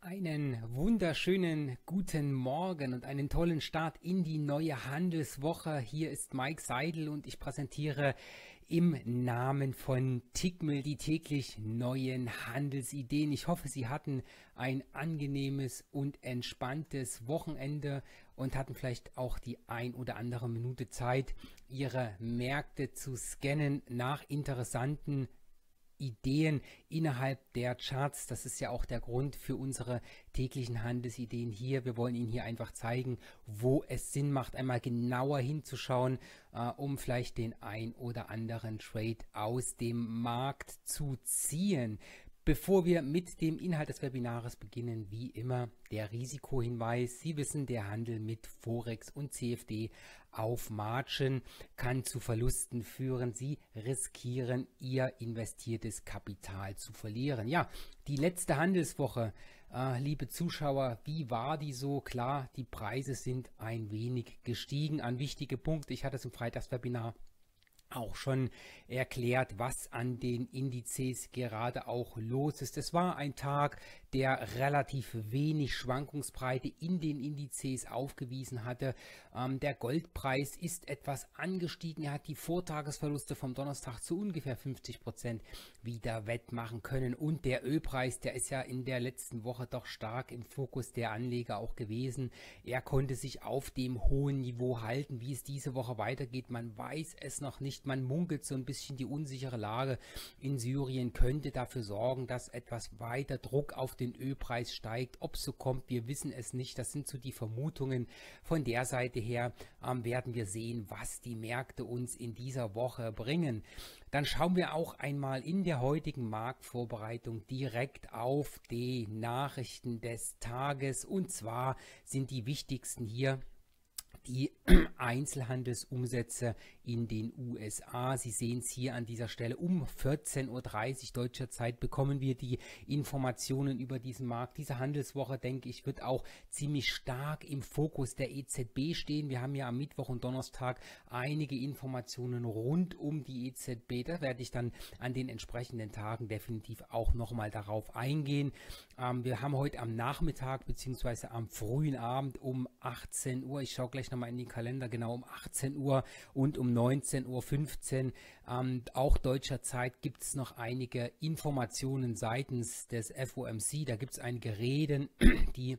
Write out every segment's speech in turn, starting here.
Einen wunderschönen guten Morgen und einen tollen Start in die neue Handelswoche. Hier ist Mike Seidel und ich präsentiere im Namen von Tickmill die täglich neuen Handelsideen. Ich hoffe, Sie hatten ein angenehmes und entspanntes Wochenende und hatten vielleicht auch die ein oder andere Minute Zeit, Ihre Märkte zu scannen nach interessanten Ideen innerhalb der Charts. Das ist ja auch der Grund für unsere täglichen Handelsideen hier. Wir wollen Ihnen hier einfach zeigen, wo es Sinn macht, einmal genauer hinzuschauen, um vielleicht den ein oder anderen Trade aus dem Markt zu ziehen. Bevor wir mit dem Inhalt des Webinars beginnen, wie immer der Risikohinweis. Sie wissen, der Handel mit Forex und CFD auf Margin kann zu Verlusten führen. Sie riskieren, Ihr investiertes Kapital zu verlieren. Ja, die letzte Handelswoche, liebe Zuschauer, wie war die so? Klar, die Preise sind ein wenig gestiegen an wichtige Punkte. Ich hatte es im Freitagswebinar auch schon erklärt, was an den Indizes gerade auch los ist. Es war ein Tag, der relativ wenig Schwankungsbreite in den Indizes aufgewiesen hatte. Der Goldpreis ist etwas angestiegen. Er hat die Vortagesverluste vom Donnerstag zu ungefähr 50% wieder wettmachen können. Und der Ölpreis, der ist ja in der letzten Woche doch stark im Fokus der Anleger auch gewesen. Er konnte sich auf dem hohen Niveau halten. Wie es diese Woche weitergeht, man weiß es noch nicht. Man munkelt so ein bisschen, die unsichere Lage in Syrien könnte dafür sorgen, dass etwas weiter Druck auf den Ölpreis steigt. Ob es so kommt, wir wissen es nicht. Das sind so die Vermutungen. Von der Seite her werden wir sehen, was die Märkte uns in dieser Woche bringen. Dann schauen wir auch einmal in der heutigen Marktvorbereitung direkt auf die Nachrichten des Tages. Und zwar sind die wichtigsten hier die Einzelhandelsumsätze in den USA. Sie sehen es hier an dieser Stelle. Um 14:30 Uhr deutscher Zeit bekommen wir die Informationen über diesen Markt. Diese Handelswoche, denke ich, wird auch ziemlich stark im Fokus der EZB stehen. Wir haben ja am Mittwoch und Donnerstag einige Informationen rund um die EZB. Da werde ich dann an den entsprechenden Tagen definitiv auch nochmal darauf eingehen. Wir haben heute am Nachmittag bzw. am frühen Abend um 18 Uhr, ich schaue gleich nochmal in den Kalender, genau um 18 Uhr und um 19:15 Uhr, auch deutscher Zeit, gibt es noch einige Informationen seitens des FOMC. Da gibt es einige Reden, die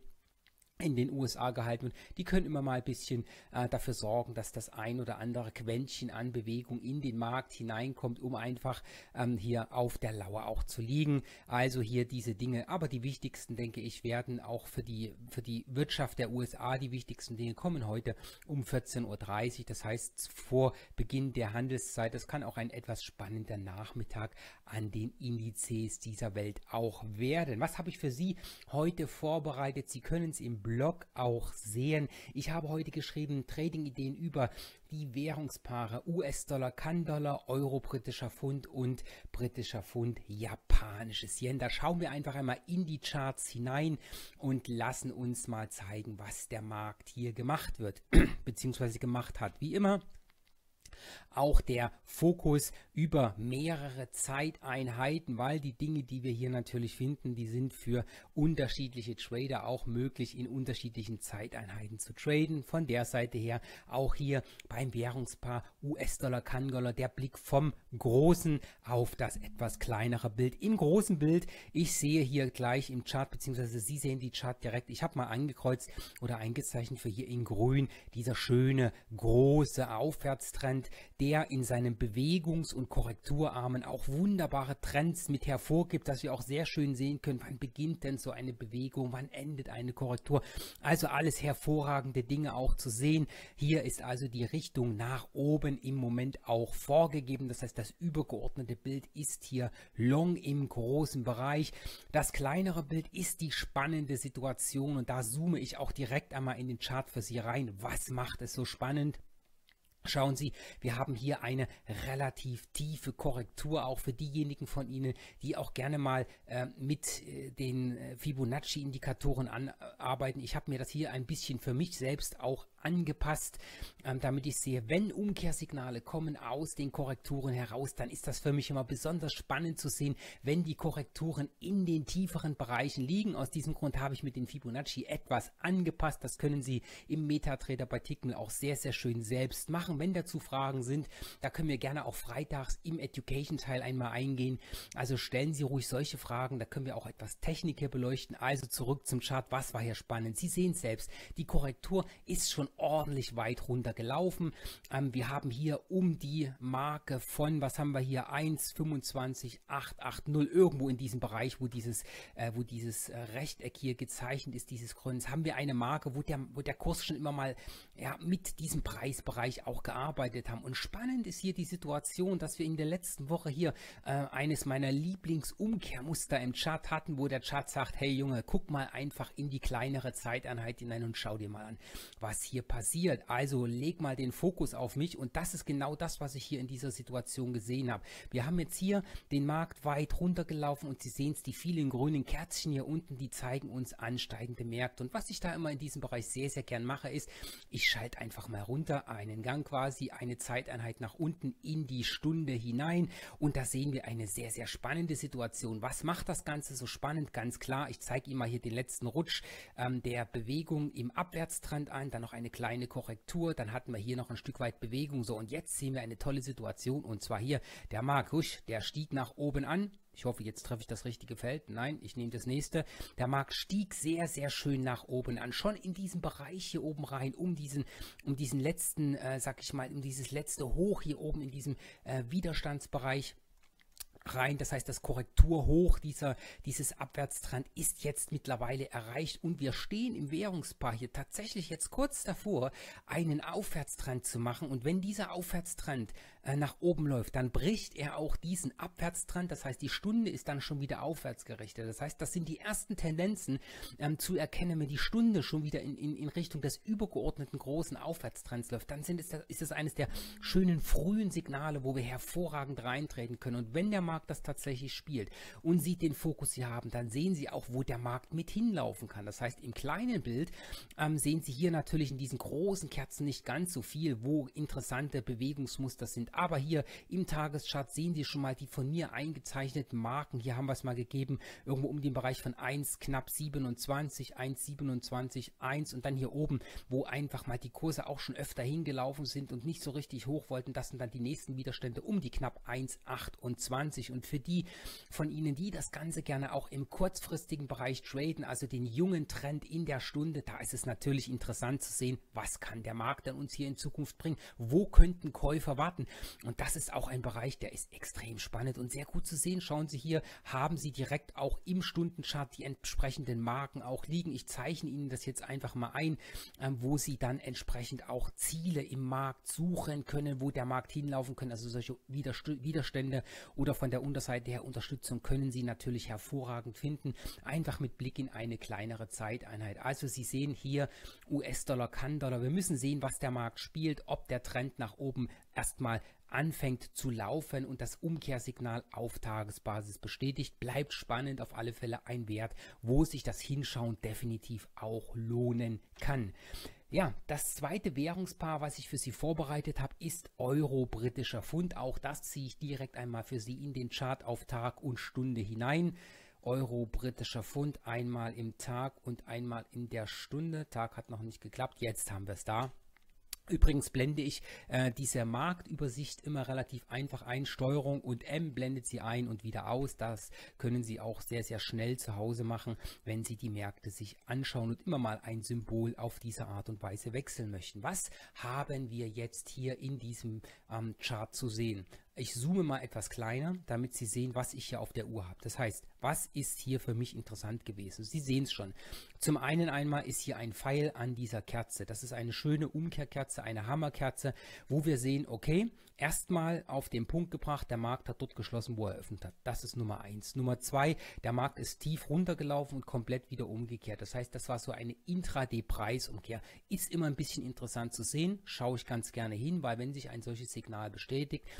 in den USA gehalten wird. Die können immer mal ein bisschen dafür sorgen, dass das ein oder andere Quäntchen an Bewegung in den Markt hineinkommt, um einfach hier auf der Lauer auch zu liegen. Also hier diese Dinge. Aber die wichtigsten, denke ich, werden auch für die Wirtschaft der USA, die wichtigsten Dinge kommen heute um 14:30 Uhr. Das heißt vor Beginn der Handelszeit. Das kann auch ein etwas spannender Nachmittag an den Indizes dieser Welt auch werden. Was habe ich für Sie heute vorbereitet? Sie können es im Blog auch sehen. Ich habe heute geschrieben Trading-Ideen über die Währungspaare US-Dollar, Kann-Dollar, Euro, britischer Pfund und britischer Pfund, japanisches Yen. Da schauen wir einfach einmal in die Charts hinein und lassen uns mal zeigen, was der Markt hier gemacht wird, beziehungsweise gemacht hat. Wie immer auch der Fokus über mehrere Zeiteinheiten, weil die Dinge, die wir hier natürlich finden, die sind für unterschiedliche Trader auch möglich, in unterschiedlichen Zeiteinheiten zu traden. Von der Seite her auch hier beim Währungspaar US-Dollar, Kann-Dollar, der Blick vom großen auf das etwas kleinere Bild. Im großen Bild, ich sehe hier gleich im Chart, beziehungsweise Sie sehen die Chart direkt, ich habe mal angekreuzt oder eingezeichnet für hier in grün, dieser schöne große Aufwärtstrend, der in seinen Bewegungs- und Korrekturarmen auch wunderbare Trends mit hervorgibt, dass wir auch sehr schön sehen können, wann beginnt denn so eine Bewegung, wann endet eine Korrektur. Also alles hervorragende Dinge auch zu sehen. Hier ist also die Richtung nach oben im Moment auch vorgegeben. Das heißt, das übergeordnete Bild ist hier long im großen Bereich. Das kleinere Bild ist die spannende Situation und da zoome ich auch direkt einmal in den Chart für Sie rein. Was macht es so spannend? Schauen Sie, wir haben hier eine relativ tiefe Korrektur, auch für diejenigen von Ihnen, die auch gerne mal mit den Fibonacci-Indikatoren arbeiten. Ich habe mir das hier ein bisschen für mich selbst auch angepasst, damit ich sehe, wenn Umkehrsignale kommen aus den Korrekturen heraus, dann ist das für mich immer besonders spannend zu sehen, wenn die Korrekturen in den tieferen Bereichen liegen. Aus diesem Grund habe ich mit den Fibonacci etwas angepasst. Das können Sie im MetaTrader bei Tickmill auch sehr, sehr schön selbst machen. Wenn dazu Fragen sind, da können wir gerne auch freitags im Education-Teil einmal eingehen. Also stellen Sie ruhig solche Fragen, da können wir auch etwas Technik hier beleuchten. Also zurück zum Chart, was war hier spannend? Sie sehen es selbst, die Korrektur ist schon ordentlich weit runter gelaufen. Wir haben hier um die Marke von, was haben wir hier, 1,25880, irgendwo in diesem Bereich, wo dieses Rechteck hier gezeichnet ist, dieses Kreuz, haben wir eine Marke, wo der Kurs schon immer mal mit diesem Preisbereich auch gearbeitet haben. Und spannend ist hier die Situation, dass wir in der letzten Woche hier eines meiner Lieblingsumkehrmuster im Chart hatten, wo der Chart sagt, hey Junge, guck mal einfach in die kleinere Zeiteinheit hinein und schau dir mal an, was hier passiert. Also leg mal den Fokus auf mich, und das ist genau das, was ich hier in dieser Situation gesehen habe. Wir haben jetzt hier den Markt weit runtergelaufen und Sie sehen es, die vielen grünen Kerzchen hier unten, die zeigen uns ansteigende Märkte. Und was ich da immer in diesem Bereich sehr, sehr gern mache, ist, ich schalte einfach mal runter, einen Gang quasi, eine Zeiteinheit nach unten in die Stunde hinein, und da sehen wir eine sehr, sehr spannende Situation. Was macht das Ganze so spannend? Ganz klar, ich zeige Ihnen mal hier den letzten Rutsch der Bewegung im Abwärtstrend an, dann noch eine kleine Korrektur, dann hatten wir hier noch ein Stück weit Bewegung, so, und jetzt sehen wir eine tolle Situation, und zwar hier der Markt, der stieg nach oben an. Ich hoffe, jetzt treffe ich das richtige Feld. Nein, ich nehme das nächste. Der Markt stieg sehr, sehr schön nach oben an. Schon in diesem Bereich hier oben rein, um diesen letzten, sag ich mal, um dieses letzte Hoch hier oben in diesem Widerstandsbereich rein. Das heißt, das Korrekturhoch dieses Abwärtstrend ist jetzt mittlerweile erreicht, und wir stehen im Währungspaar hier tatsächlich jetzt kurz davor, einen Aufwärtstrend zu machen, und wenn dieser Aufwärtstrend nach oben läuft, dann bricht er auch diesen Abwärtstrend. Das heißt, die Stunde ist dann schon wieder aufwärts gerichtet. Das heißt, das sind die ersten Tendenzen zu erkennen, wenn die Stunde schon wieder in Richtung des übergeordneten großen Aufwärtstrends läuft, dann ist es eines der schönen frühen Signale, wo wir hervorragend reintreten können. Und wenn der Markt das tatsächlich spielt und Sie den Fokus hier haben, dann sehen Sie auch, wo der Markt mit hinlaufen kann. Das heißt, im kleinen Bild sehen Sie hier natürlich in diesen großen Kerzen nicht ganz so viel, wo interessante Bewegungsmuster sind. Aber hier im Tageschart sehen Sie schon mal die von mir eingezeichneten Marken. Hier haben wir es mal gegeben, irgendwo um den Bereich von 1 knapp 27, 1,27, 1, und dann hier oben, wo einfach mal die Kurse auch schon öfter hingelaufen sind und nicht so richtig hoch wollten. Das sind dann die nächsten Widerstände um die knapp 1,28. Und für die von Ihnen, die das Ganze gerne auch im kurzfristigen Bereich traden, also den jungen Trend in der Stunde, da ist es natürlich interessant zu sehen, was kann der Markt dann uns hier in Zukunft bringen, wo könnten Käufer warten. Und das ist auch ein Bereich, der ist extrem spannend und sehr gut zu sehen. Schauen Sie hier, haben Sie direkt auch im Stundenchart die entsprechenden Marken auch liegen. Ich zeichne Ihnen das jetzt einfach mal ein, wo Sie dann entsprechend auch Ziele im Markt suchen können, wo der Markt hinlaufen kann. Also solche Widerstände oder von der Unterseite her Unterstützung können Sie natürlich hervorragend finden, einfach mit Blick in eine kleinere Zeiteinheit. Also Sie sehen hier US-Dollar, Kann-Dollar. Wir müssen sehen, was der Markt spielt, ob der Trend nach oben erstmal anfängt zu laufen und das Umkehrsignal auf Tagesbasis bestätigt. Bleibt spannend, auf alle Fälle ein Wert, wo sich das Hinschauen definitiv auch lohnen kann. Ja, das zweite Währungspaar, was ich für Sie vorbereitet habe, ist Euro-britischer Pfund. Auch das ziehe ich direkt einmal für Sie in den Chart auf Tag und Stunde hinein. Euro-britischer Pfund, einmal im Tag und einmal in der Stunde. Tag hat noch nicht geklappt, jetzt haben wir es da. Übrigens blende ich diese Marktübersicht immer relativ einfach ein. Steuerung und M blendet sie ein und wieder aus. Das können Sie auch sehr, sehr schnell zu Hause machen, wenn Sie die Märkte sich anschauen und immer mal ein Symbol auf diese Art und Weise wechseln möchten. Was haben wir jetzt hier in diesem Chart zu sehen? Ich zoome mal etwas kleiner, damit Sie sehen, was ich hier auf der Uhr habe. Das heißt, was ist hier für mich interessant gewesen? Sie sehen es schon. Zum einen einmal ist hier ein Pfeil an dieser Kerze. Das ist eine schöne Umkehrkerze, eine Hammerkerze, wo wir sehen, okay, erstmal auf den Punkt gebracht, der Markt hat dort geschlossen, wo er eröffnet hat. Das ist Nummer 1. Nummer 2, der Markt ist tief runtergelaufen und komplett wieder umgekehrt. Das heißt, das war so eine Intraday-Preisumkehr. Ist immer ein bisschen interessant zu sehen, schaue ich ganz gerne hin, weil wenn sich ein solches Signal bestätigt, dann kann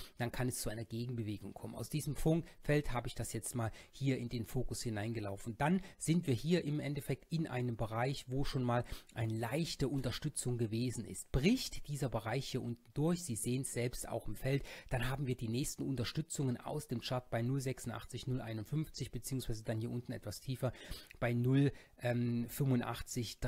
kann es zu einer Gegenbewegung kommen. Aus diesem Feld habe ich das jetzt mal hier in den Fokus hineingelaufen. Dann sind wir hier im Endeffekt in einem Bereich, wo schon mal eine leichte Unterstützung gewesen ist. Bricht dieser Bereich hier unten durch, Sie sehen es selbst auch im Feld, dann haben wir die nächsten Unterstützungen aus dem Chart bei 0,86, 0,51 beziehungsweise dann hier unten etwas tiefer bei 0,85,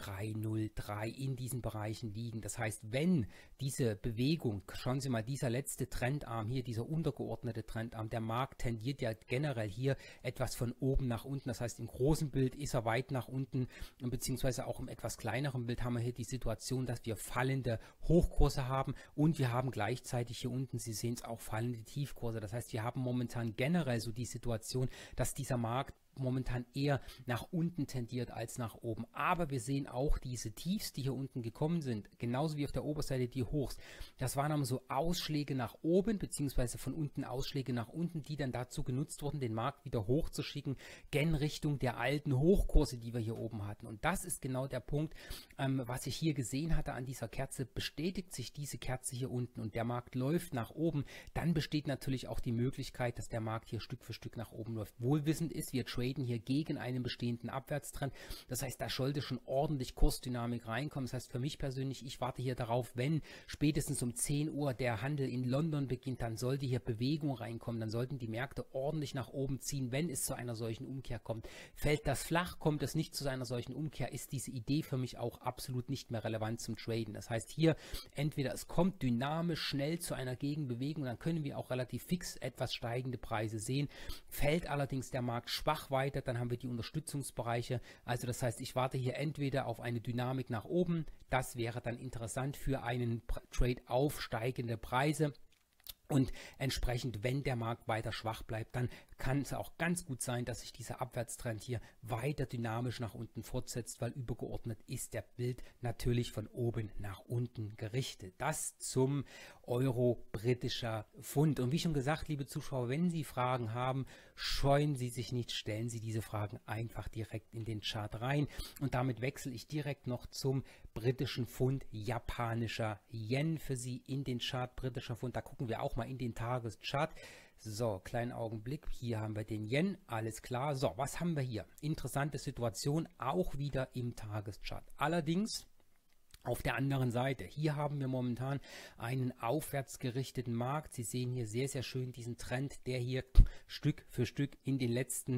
303 in diesen Bereichen liegen. Das heißt, wenn diese Bewegung, schauen Sie mal, dieser letzte Trendarm hier, dieser untergeordnete Trendarm, der Markt tendiert ja generell hier etwas von oben nach unten. Das heißt, im großen Bild ist er weit nach unten, beziehungsweise auch im etwas kleineren Bild haben wir hier die Situation, dass wir fallende Hochkurse haben und wir haben gleichzeitig hier unten, Sie sehen es auch, fallende Tiefkurse. Das heißt, wir haben momentan generell so die Situation, dass dieser Markt momentan eher nach unten tendiert als nach oben. Aber wir sehen auch diese Tiefs, die hier unten gekommen sind, genauso wie auf der Oberseite die Hochs. Das waren so Ausschläge nach oben, beziehungsweise von unten Ausschläge nach unten, die dann dazu genutzt wurden, den Markt wieder hochzuschicken, gen Richtung der alten Hochkurse, die wir hier oben hatten. Und das ist genau der Punkt, was ich hier gesehen hatte an dieser Kerze. Bestätigt sich diese Kerze hier unten und der Markt läuft nach oben, dann besteht natürlich auch die Möglichkeit, dass der Markt hier Stück für Stück nach oben läuft. Wohlwissend ist, wir traden hier gegen einen bestehenden Abwärtstrend. Das heißt, da sollte schon ordentlich Kursdynamik reinkommen. Das heißt, für mich persönlich, ich warte hier darauf, wenn spätestens um 10 Uhr der Handel in London beginnt, dann sollte hier Bewegung reinkommen. Dann sollten die Märkte ordentlich nach oben ziehen, wenn es zu einer solchen Umkehr kommt. Fällt das flach, kommt es nicht zu einer solchen Umkehr, ist diese Idee für mich auch absolut nicht mehr relevant zum Traden. Das heißt, hier entweder es kommt dynamisch schnell zu einer Gegenbewegung, dann können wir auch relativ fix etwas steigende Preise sehen. Fällt allerdings der Markt schwach weiter, dann haben wir die Unterstützungsbereiche. Also das heißt, ich warte hier entweder auf eine Dynamik nach oben, das wäre dann interessant für einen Trade auf steigende Preise. Und entsprechend, wenn der Markt weiter schwach bleibt, dann kann es auch ganz gut sein, dass sich dieser Abwärtstrend hier weiter dynamisch nach unten fortsetzt, weil übergeordnet ist der Bild natürlich von oben nach unten gerichtet. Das zum Euro-britischer Pfund. Und wie schon gesagt, liebe Zuschauer, wenn Sie Fragen haben, scheuen Sie sich nicht, stellen Sie diese Fragen einfach direkt in den Chart rein. Und damit wechsle ich direkt noch zum britischen Pfund, japanischer Yen für Sie in den Chart britischer Pfund. Da gucken wir auch mal in den Tageschart. So, kleinen Augenblick. Hier haben wir den Yen. Alles klar. So, was haben wir hier? Interessante Situation, auch wieder im Tageschart. Allerdings auf der anderen Seite, hier haben wir momentan einen aufwärts gerichteten Markt. Sie sehen hier sehr, sehr schön diesen Trend, der hier Stück für Stück in den letzten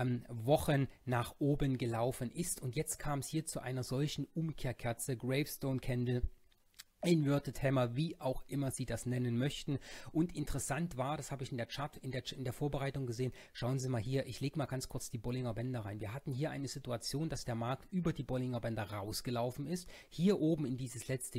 Wochen nach oben gelaufen ist. Und jetzt kam es hier zu einer solchen Umkehrkerze, Gravestone Candle, Inverted Hammer, wie auch immer Sie das nennen möchten. Und interessant war, das habe ich in der Chart, in der Vorbereitung gesehen, schauen Sie mal hier, ich lege mal ganz kurz die Bollinger Bänder rein. Wir hatten hier eine Situation, dass der Markt über die Bollinger Bänder rausgelaufen ist, hier oben in diesen letzten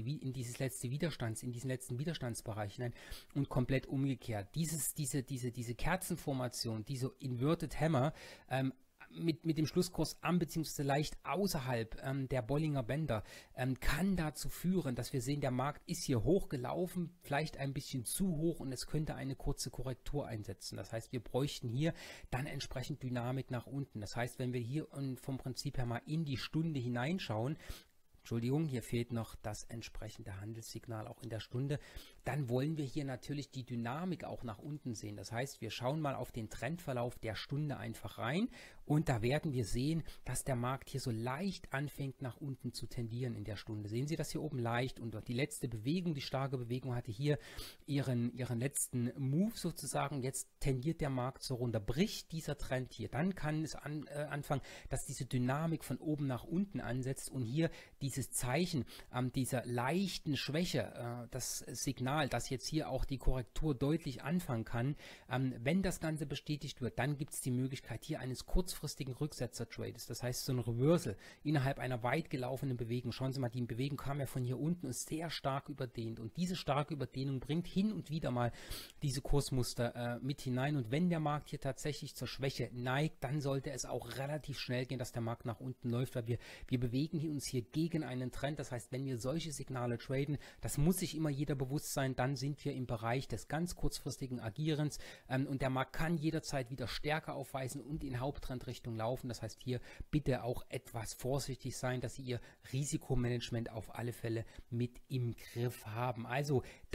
Widerstandsbereich hinein und komplett umgekehrt. Diese Kerzenformation, diese Inverted Hammer, mit dem Schlusskurs an bzw. leicht außerhalb der Bollinger Bänder kann dazu führen, dass wir sehen, der Markt ist hier hochgelaufen, vielleicht ein bisschen zu hoch und es könnte eine kurze Korrektur einsetzen. Das heißt, wir bräuchten hier dann entsprechend Dynamik nach unten. Das heißt, wenn wir hier vom Prinzip her mal in die Stunde hineinschauen, Entschuldigung, hier fehlt noch das entsprechende Handelssignal auch in der Stunde. Dann wollen wir hier natürlich die Dynamik auch nach unten sehen. Das heißt, wir schauen mal auf den Trendverlauf der Stunde einfach rein und da werden wir sehen, dass der Markt hier so leicht anfängt nach unten zu tendieren in der Stunde. Sehen Sie das hier oben leicht und die letzte Bewegung, die starke Bewegung hatte hier ihren letzten Move sozusagen. Jetzt tendiert der Markt so runter, bricht dieser Trend hier. Dann kann es anfangen, dass diese Dynamik von oben nach unten ansetzt und hier dieses Zeichen dieser leichten Schwäche, das Signal, dass jetzt hier auch die Korrektur deutlich anfangen kann, wenn das Ganze bestätigt wird, dann gibt es die Möglichkeit hier eines kurzfristigen Rücksetzer-Trades, das heißt so ein Reversal innerhalb einer weit gelaufenen Bewegung. Schauen Sie mal, die Bewegung kam ja von hier unten und ist sehr stark überdehnt und diese starke Überdehnung bringt hin und wieder mal diese Kursmuster mit hinein und wenn der Markt hier tatsächlich zur Schwäche neigt, dann sollte es auch relativ schnell gehen, dass der Markt nach unten läuft, weil wir bewegen uns hier gegen einen Trend. Das heißt, wenn wir solche Signale traden, das muss sich immer jeder bewusst sein, dann sind wir im Bereich des ganz kurzfristigen Agierens und der Markt kann jederzeit wieder Stärke aufweisen und in Haupttrendrichtung laufen. Das heißt, hier bitte auch etwas vorsichtig sein, dass Sie Ihr Risikomanagement auf alle Fälle mit im Griff haben. Also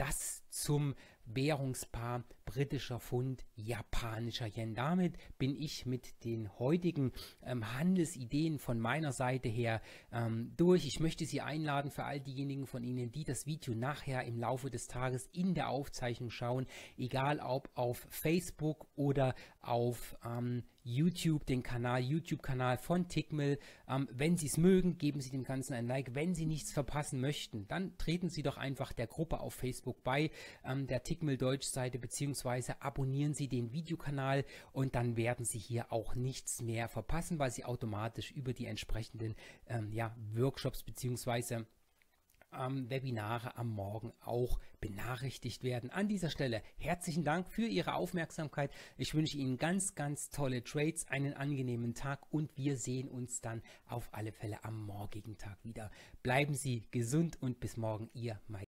Das zum Währungspaar britischer Pfund, japanischer Yen. Damit bin ich mit den heutigen Handelsideen von meiner Seite her durch. Ich möchte Sie einladen, für all diejenigen von Ihnen, die das Video nachher im Laufe des Tages in der Aufzeichnung schauen, egal ob auf Facebook oder auf YouTube, den YouTube-Kanal von Tickmill. Wenn Sie es mögen, geben Sie dem Ganzen ein Like. Wenn Sie nichts verpassen möchten, dann treten Sie doch einfach der Gruppe auf Facebook bei, der Tickmill Deutsch-Seite, beziehungsweise abonnieren Sie den Videokanal und dann werden Sie hier auch nichts mehr verpassen, weil Sie automatisch über die entsprechenden Workshops beziehungsweise Webinare am Morgen auch benachrichtigt werden. An dieser Stelle herzlichen Dank für Ihre Aufmerksamkeit. Ich wünsche Ihnen ganz, ganz tolle Trades, einen angenehmen Tag und wir sehen uns dann auf alle Fälle am morgigen Tag wieder. Bleiben Sie gesund und bis morgen, Ihr Mike.